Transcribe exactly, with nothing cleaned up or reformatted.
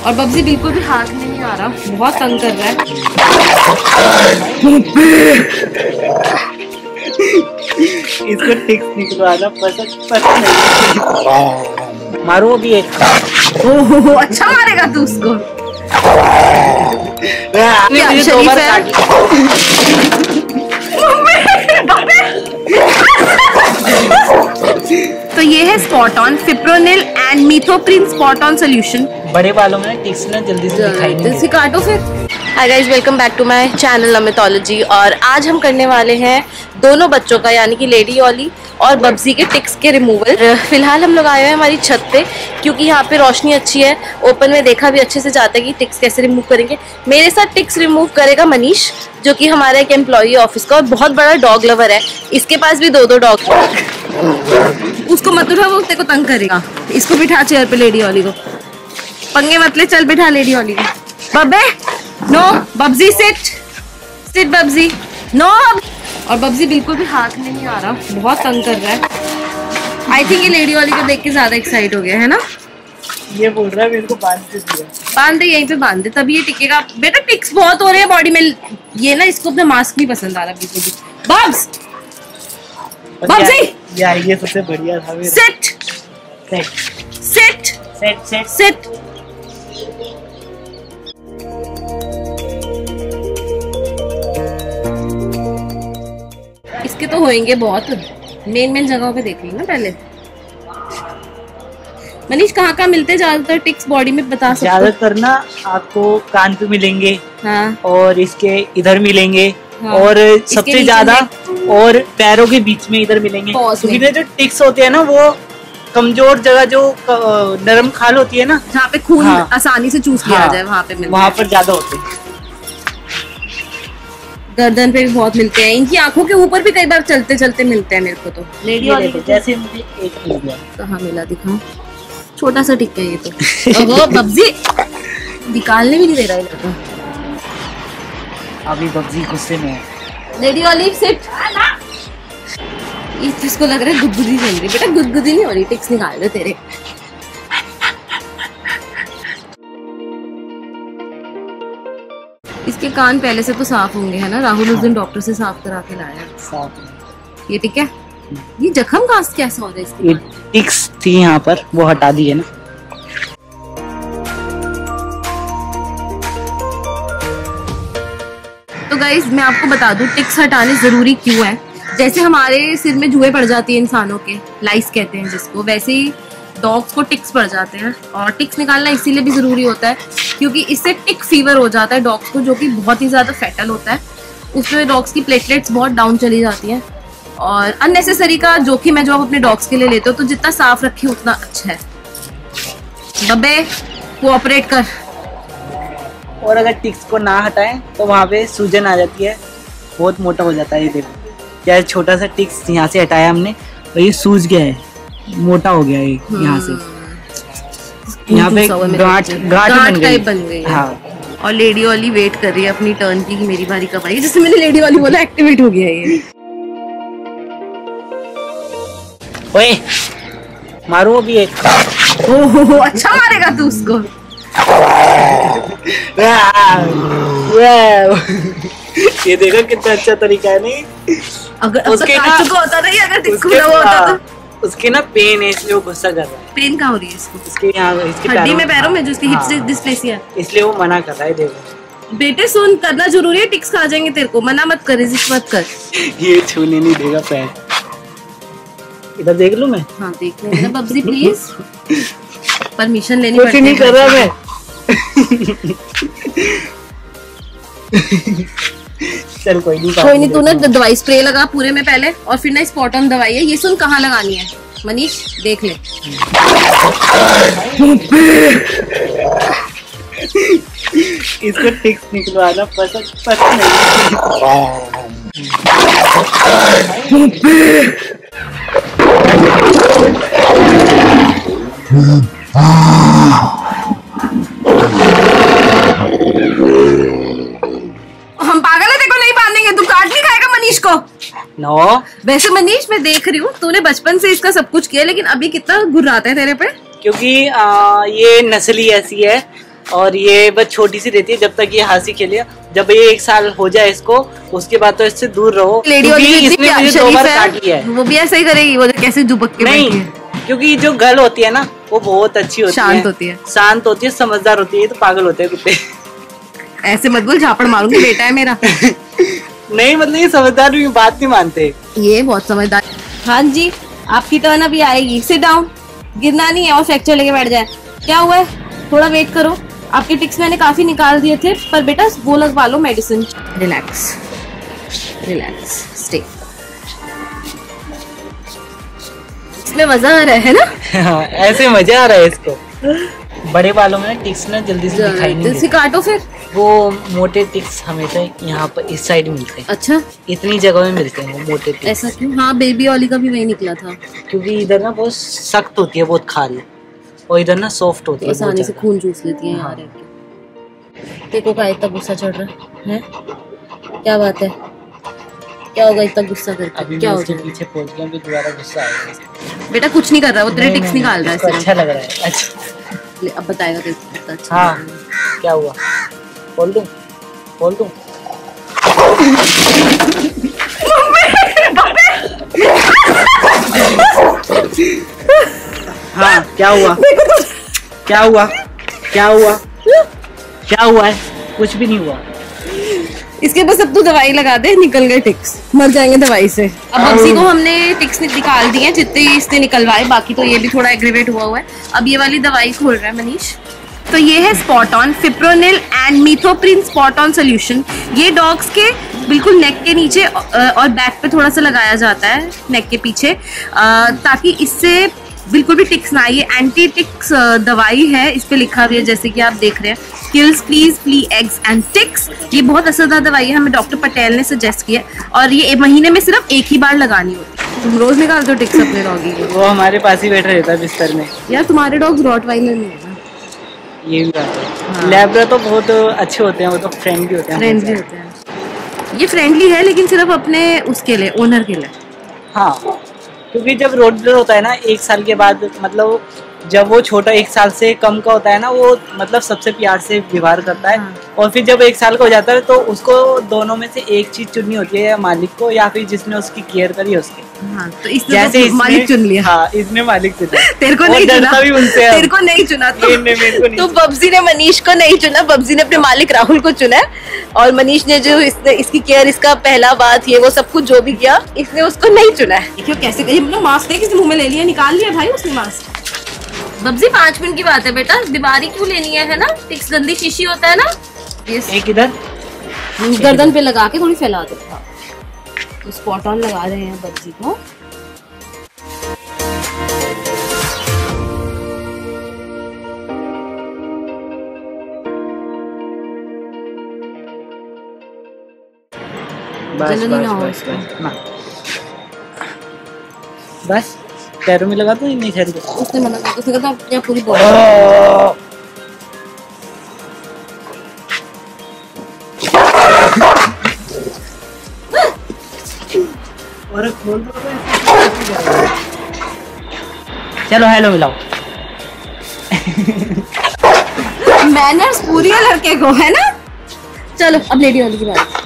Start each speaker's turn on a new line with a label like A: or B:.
A: और बब्जी बिल्कुल भी हाथ में नहीं आ रहा, बहुत तंग कर रहा है।
B: इसको टिक्स निकलवाना पसंद पसंद नहीं। मारो भी एक।
A: ओहो अच्छा मारेगा तू उसको। शरीफ है। तो ये है spot on fipronil and methoprene spot on solution.
B: बड़े बालों में टिक्स ना जल्दी से दिखाई नहीं देती।
A: काटो फिर। Hi guys, welcome back to my channel अमितोलॉजी। और आज हम करने वाले हैं दोनों बच्चों का, यानी कि लेडी ओली और बब्जी के टिक्स के रिमूवल। फिलहाल हम लोग आए हैं हमारी छत पे, क्योंकि यहाँ पे रोशनी अच्छी है, ओपन में देखा भी अच्छे से जाता है कि टिक्स कैसे रिमूव करेंगे। मेरे साथ टिक्स रिमूव करेगा मनीष, जो कि हमारा एक एम्प्लॉई ऑफिस का और बहुत बड़ा डॉग लवर है। इसके पास भी दो दो डॉग। उसको मत उठा, वो तेरे को तंग करेगा। इसको बिठा चेयर पे, लेडी ओली को पंगे मत ले, चल बिठा लेडी ओली को। बब्बे नो, बब्जी सिट सिट बब्जी नो। और बब्जी बिल्कुल भी हाथ में नहीं आ रहा, बहुत तंग कर रहा है। आई थिंक ये लेडी वाली को देख के ज्यादा एक्साइट हो गया है ना।
B: ये बोल रहा है मेरे को बांध दे दिया।
A: बांध दे, यहीं पे बांध दे, तभी ये टिकेगा। बेटा टिक्स बहुत हो रहे हैं बॉडी में, ये ना इसको अपना मास्क नहीं पसंद आ रहा बिल्कुल भी। बब्स बब्जी
B: यार ये सबसे बढ़िया था मेरा।
A: Sit
B: set
A: sit
B: set set
A: sit. इसके तो होएंगे बहुत, मेन मेन जगहों पे देख ली ना पहले। मनीष कहाँ कहाँ मिलते हैं ज्यादातर टिक्स बॉडी में, बता सकते हो?
B: ज्यादातर ना आपको कान पे मिलेंगे,
A: हाँ,
B: और इसके इधर मिलेंगे,
A: हाँ,
B: और सबसे ज्यादा और पैरों के बीच में इधर मिलेंगे। क्योंकि जो टिक्स होते हैं ना, वो कमजोर जगह, जो नरम खाल होती है ना, जहाँ पे खून हाँ, आसानी से चूस लिया हाँ, जाए, वहाँ पे वहाँ पर ज्यादा होते हैं।
A: गर्दन पे भी बहुत मिलते हैं, इनकी आंखों के ऊपर भी कई बार चलते चलते मिलते हैं मेरे को। तो
B: लेडी वाली जैसे मुझे एक मिल गया।
A: कहाँ मिला, दिखाओ। छोटा सा टिक है ये तो। ओहो बब्जी निकालने भी नहीं दे रहा है लड़का।
B: अभी बब्जी गुस्से में है।
A: लेडी वाली सिट। इसको लग रहा है गुदगुदी चल रही। बेटा गुदगुदी नहीं हो रही, टिक्स निकाल दे तेरे। इसके कान पहले से तो साफ होंगे, है ना? राहुल उस दिन डॉक्टर से साफ करा के लाया। साफ। ये ठीक है। ये जख्म कहाँ से कैसे हो रहा है इसके?
B: ये टिक्स थी यहाँ पर, वो हटा दी है ना।
A: तो गाइज मैं आपको बता दूं, टिक्स हटाने जरूरी क्यों है। जैसे हमारे सिर में जुएं पड़ जाती है इंसानों के, लाइस कहते हैं जिसको, वैसे ही डॉग्स को टिक्स पड़ जाते हैं। और टिक्स निकालना इसीलिए भी जरूरी होता है क्योंकि इससे टिक फीवर हो जाता है डॉग्स को, जो कि बहुत ही ज्यादा फैटल होता है। उसमें डॉग्स की प्लेटलेट्स बहुत डाउन चली जाती हैं और अननेसेसरी का जोखिम है जो आप अपने डॉग्स के लिए लेते हो। तो जितना साफ रखें उतना अच्छा है। बब्बे कोऑपरेट कर।
B: और अगर टिक्स को ना हटाएं तो वहाँ पे सूजन आ जाती है, बहुत मोटा हो जाता है। ये देखो, क्या छोटा सा टिक्स यहाँ से हटाया हमने और ये सूज गया है, मोटा हो गया है यहाँ से। यहाँ पे गांठ गांठ टाइप बन गई। हाँ।
A: और लेडी वाली वेट कर रही है अपनी टर्न की कि मेरी बारी कब आएगी। जैसे मैंने लेडी वाली बोला, एक्टिवेट हो गया ये।
B: ओए मारो भी एक।
A: ओहो अच्छा मारेगा तू उसको।
B: ये देखो कितना अच्छा तरीका है। नहीं
A: अगर उसके ना होता नहीं, अगर टिक्स खुला हुआ होता तो
B: उसके ना पेन है, इसलिए वो गुस्सा कर रहा है।
A: पेन कहाँ हो रही है इसको?
B: इसके यहाँ, इसके
A: हड्डी में, पैरों में, जो इसकी हिप डिस्प्लेसिया,
B: इसलिए वो मना कर रहा है। देखो
A: बेटे सुन, करना जरूरी है, टिक्स खा जाएंगे तेरे को, मना मत कर, रेजिस्ट मत कर।
B: ये छूने नहीं देगा पैर। इधर देख लूं मैं?
A: हाँ देख ले बब्जी प्लीज, परमिशन लेनी पड़ती है।
B: नहीं कर रहा मैं। चल कोई नहीं,
A: कोई नहीं। तू ना दवाई स्प्रे लगा पूरे में पहले, और फिर ना स्पॉट ऑन दवाई है। ये सुन कहाँ लगानी है मनीष, देख ले।
B: इसको टिक्स निकलवाना पसंद पसंद नहीं।
A: हम पागल है, देखो नहीं बांधेंगे। तू काट नहीं खाएगा मनीष को?
B: नो।
A: वैसे मनीष मैं देख रही हूँ तूने बचपन से इसका सब कुछ किया, लेकिन अभी कितना गुर्राता है तेरे पे।
B: क्योंकि आ, ये नस्ल ही ऐसी है और ये बस छोटी सी रहती है जब तक ये हाथी खेले। जब ये एक साल हो जाए इसको, उसके बाद तो इससे दूर रहो।
A: लेडी
B: इसने मुझे दो बार काट लिया है।
A: वो भी ऐसा ही करेगी, वो कैसे दुबक के
B: नहीं, क्योंकि जो गर्ल होती है ना वो बहुत अच्छी होती है,
A: शांत होती है,
B: शांत होती है, समझदार होती है। तो पागल होते हैं कुत्ते।
A: ऐसे मत बोल, झापड़ मारूंगी, बेटा है मेरा।
B: नहीं मतलब ये समझदार भी बात नहीं मानते।
A: ये बहुत समझदार। हाँ जी, आपकी टर्न अभी आएगी। सिट डाउन, गिरना नहीं है और फ्रैक्चर लेके बैठ जाए। क्या हुआ है, थोड़ा वेट करो। आपके टिक्स मैंने काफी निकाल दिए थे, पर बेटा वो लगवा लो मेडिसिन। Relax relax, stay. इसमें मजा आ रहा है ना?
B: हाँ, ऐसे मजा आ रहा है इसको। बड़े बालों में टिक्स ना जल्दी से दिखाई नहीं देते।
A: काटो फिर।
B: वो मोटे टिक्स हमेशा यहाँ पर इस साइड मिलते हैं। अच्छा, इतनी जगह में मिलते हैं वो मोटे टिक्स।
A: ऐसा क्यों? हाँ, बेबी वाली का भी वही निकला था।
B: क्योंकि इधर ना बहुत सख्त होती है, बहुत खाल, और इधर ना सॉफ्ट होती है,
A: आसानी से खून चूस लेती है। हाँ। देखो का इतना गुस्सा चढ़ रहा है, क्या बात है? क्या होगा इतना गुस्सा करके?
B: अभी
A: क्या
B: उसके पीछे पहुंच गया, अभी दोबारा गुस्सा आएगा।
A: बेटा कुछ नहीं कर रहा, वो तेरे टिक्स निकाल रहा है।
B: अच्छा लग रहा है। अच्छा,
A: अब बताएगा कितना अच्छा।
B: हाँ, क्या हुआ? बोल दूं? बोल दूं? हाँ, क्या हुआ? क्या हुआ? क्या हुआ? क्या हुआ है? कुछ भी नहीं हुआ।
A: इसके बस अब तो दवाई लगा दे, निकल गए टिक्स, मर जाएंगे दवाई से। अब बब्सी को हमने टिक्स निकाल दिए हैं जितने इसने निकलवाए, बाकी तो ये भी थोड़ा एग्रीवेट हुआ हुआ है। अब ये वाली दवाई खोल रहा है मनीष। तो ये है spot on fipronil and methoprene spot on solution. ये डॉग्स के बिल्कुल नेक के नीचे और बैक पे थोड़ा सा लगाया जाता है, नेक के पीछे, ताकि इससे बिल्कुल भी टिक्स ना आए। ये एंटी टिक्स दवाई है, इस पे लिखा भी है जैसे कि आप देख रहे हैं, kills fleas, flea, eggs and ticks. ये बहुत असरदार दवाई है, हमें डॉक्टर पटेल ने सजेस्ट किया, और ये महीने में सिर्फ एक ही बार लगानी होती है। तुम रोज निकालते हो टिक्स अपने डॉगी के?
B: वो हमारे पास ही बैठा रहता है बिस्तर में।
A: यार तुम्हारे डॉग्स रॉटवाइलर नहीं है ना?
B: ये भी बात है। हाँ। लैब्रा तो बहुत अच्छे होते हैं, वो तो फ्रेंडली होते हैं।
A: फ्रेंडली होते हैं। ये फ्रेंडली है लेकिन सिर्फ अपने उसके लिए, ओनर के लिए।
B: हाँ, क्योंकि जब रोडलर होता है ना एक साल के बाद, मतलब जब वो छोटा एक साल से कम का होता है ना, वो मतलब सबसे प्यार से व्यवहार करता है। हाँ। और फिर जब एक साल का हो जाता है तो उसको दोनों में से एक चीज चुननी होती है, या मालिक को या फिर जिसने उसकी केयर करी उसके। हाँ, तो इसने जैसे तो मालिक चुन लिया। हाँ, इसने मालिक चुना। तेरे को नहीं चुना, भी उनसे तेरे को नहीं चुना तो, तो बब्जी ने मनीष को नहीं चुना, बब्जी ने अपने मालिक राहुल को चुना, और मनीष ने जो इसने इसकी केयर, इसका पहला बात, ये वो सब कुछ जो भी किया, इसने उसको नहीं चुना है। देखियो कैसे गई, मतलब मास्क है किसी मुंह में ले लिया, निकाल लिया भाई उसने मास्क। बब्जी पाँच मिनट की बात है बेटा, बीमारी क्यों लेनी है, है ना? टिक्स गंदी शीशी होता है ना। एक इधर गर्दन पे लगा के थोड़ी फैला दो। तो स्पॉट ऑन लगा रहे हैं बब्जी को। बस बस बस बस बस पैरों में लगा दो, नहीं ठहर गया।
A: उसने मना कर, उसने कहा क्या पूरी बॉडी।
B: और खोल दो तो चलो हेलो मिलाओ।
A: मैनर्स पूरी है लड़के को, है ना? चलो अब लेडी वाली की बात।